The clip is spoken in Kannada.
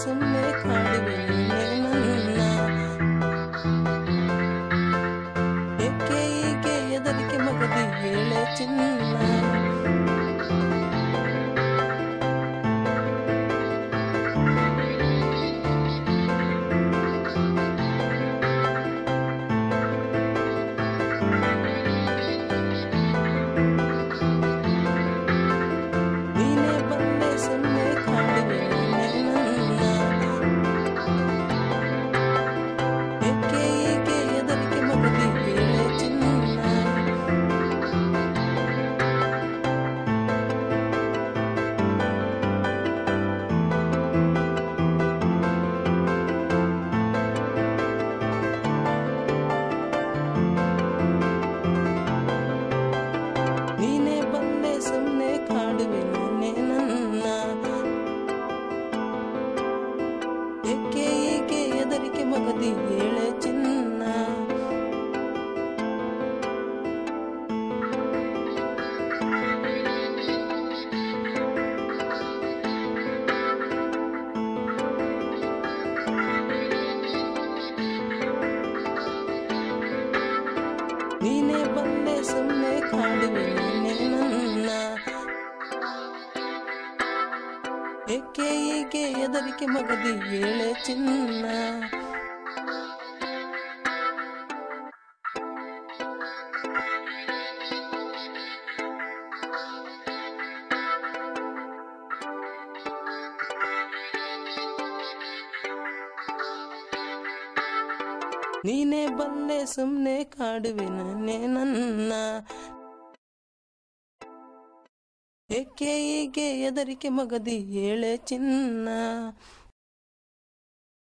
ಸುಮ್ಮನೆ ಕಾಡುವೆ ನನ್ನ ಏಕೆ ಹೀಗೆ ಹೆದರಿಕೆ ಮಗದಿ ಹೇಳೆ ಚಿನ್ನ ಏಕೆ ಹೀಗೆ ಹೆದರಿಕೆ ಮಗದಿ ಹೇಳೆ ಚಿನ್ನ ನೀನೇ ಬಂದೆ ಸುಮ್ಮನೆ ಕಾಡುವೆ ನನ್ನ ಏಕೆ ಹೀಗೆ ಹೆದರಿಕೆ ಮಗದಿ ಹೇಳೆ ಚಿನ್ನ ನೀನೇ ಬಂದೆ ಸುಮ್ಮನೆ ಕಾಡುವೆ ನನ್ನ ಏಕೆ ಹೀಗೆ ಹೆದರಿಕೆ ಮಗದಿ ಹೇಳೆ ಚಿನ್ನ